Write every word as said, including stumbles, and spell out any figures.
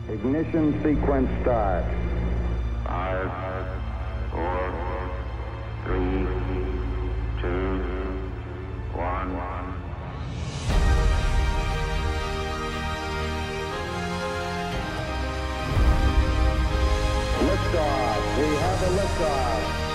Ignition sequence start. Five, four, three, two, one. Liftoff. We have a liftoff.